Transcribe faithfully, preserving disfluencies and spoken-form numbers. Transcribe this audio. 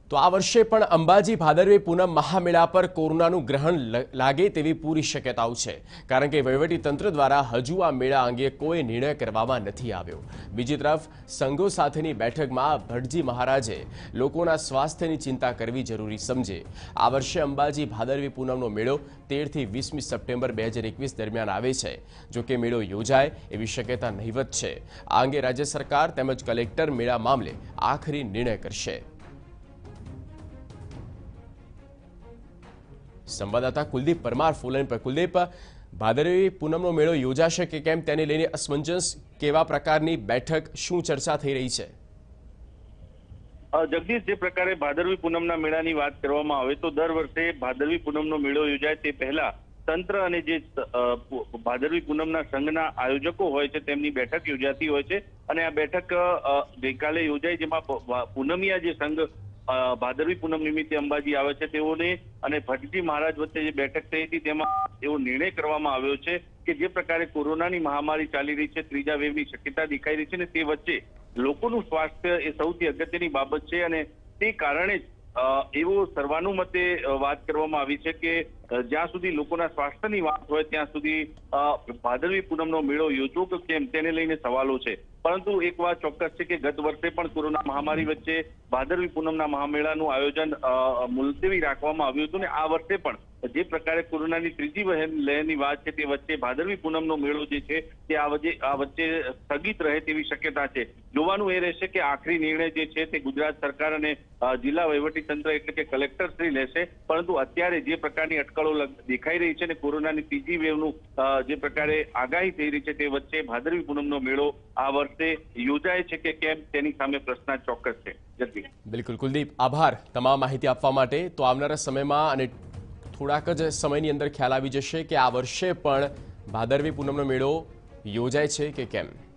તો આ વર્ષે પણ અંબાજી ભાદરવી પૂનમ મહામેળા પર કોરોનાનું ગ્રહણ લાગે તેવી પૂરી શક્યતાઓ છે, કારણ કે વહીવટી તંત્ર દ્વારા હજુ આ મેળા અંગે કોઈ નિર્ણય કરવામાં નથી આવ્યો। બીજી તરફ સંઘો સાથેની બેઠકમાં ભટજી મહારાજે લોકોના સ્વાસ્થ્યની ચિંતા કરવી જરૂરી સમજે। આ વર્ષે અંબાજી ભાદરવી પૂનમનો મેળો તેર થી વીસમી સપ્ટેમ્બર બે હજાર એકવીસ દરમિયાન આવે છે। જો કે મેળો યોજાય એવી શક્યતા નહીવત છે। આ અંગે રાજ્ય સરકાર તેમજ કલેક્ટર મેળા મામલે આખરી નિર્ણય કરશે। संवाददाता कुलदीप परमार फोन पर। कुलदीप, भादरवी पूनमनो मेळो योजाशे के केम तेने लईने असमंजस केवा प्रकारनी बैठक शुं चर्चा थई रही छे? जगदीश, जे प्रकारे भादरवी पूनमना मेळानी वात करवामां आवे तो दर वर्षे भादरवी पूनमनो मेळो योजाय ते पहेला तंत्र अने जे भादरवी पूनमना संघना आयोजको होय छे तेमनी बैठक योजाती होय छे अने आ बैठक गईकाले योजाई, जेमां पूनमिया जे संघ भादरवी पूनम निमित्ते अंबाजी आवे छे तेओने अने भटजी महाराज वच्चे जे बैठक थई हती तेमां एवो निर्णय करवामां आव्यो छे के जे प्रकारे कोरोनानी महामारी चाली रही छे, त्रीजा वेवनी शक्यता देखाई रही छे ने ते वच्चे लोकोनुं स्वास्थ्य ए सौथी अगत्यनी बाबत छे अने ते कारणे ज एवो सर्वानुमते वात करवामां आवी छे के ज्यां सुधी लोकोना स्वास्थ्यनी वात होय त्यां सुधी भादरवी पूनमनो मेळो योजવો કે કેમ તેને લઈને સવાલો છે। પરંતુ એક વાત ચોક્કસ છે કે ગત વર્ષે પણ કોરોના મહામારી વચ્ચે ભાદરવી પૂનમના મહામેળાનું આયોજન મુલતવી રાખવામાં આવ્યું હતું ને આ વર્ષે પણ જે પ્રકારે કોરોનાની ત્રીજી લહેરની વાત છે તે વચ્ચે ભાદરવી પૂનમનો મેળો જે છે તે આ વચ્ચે આ વચ્ચે સ્થગિત રહે તેવી શક્યતા છે। જોવાનું એ રહેશે કે આખરી નિર્ણય જે છે તે ગુજરાત સરકાર અને જિલ્લા વહીવટી તંત્ર એટલે કે કલેક્ટર શ્રી લેશે। પરંતુ અત્યારે જે પ્રકારની અટકળો દેખાઈ રહી છે ને કોરોનાની ત્રીજી વેવનું જે પ્રકારે આગાહી થઈ રહી છે તે વચ્ચે ભાદરવી પૂનમનો મેળો આ વર્ષે યોજાય છે કે કેમ તેની સામે પ્રશ્ન ચોક્કસ છે। જગદીશ, બિલકુલ કુલદીપ, આભાર તમામ માહિતી આપવા માટે। તો આવનારા સમયમાં અને થોડાક જ સમયની અંદર ખ્યાલ આવી જશે કે આ વર્ષે પણ ભાદરવી પૂનમનો મેળો યોજાય છે કે કેમ।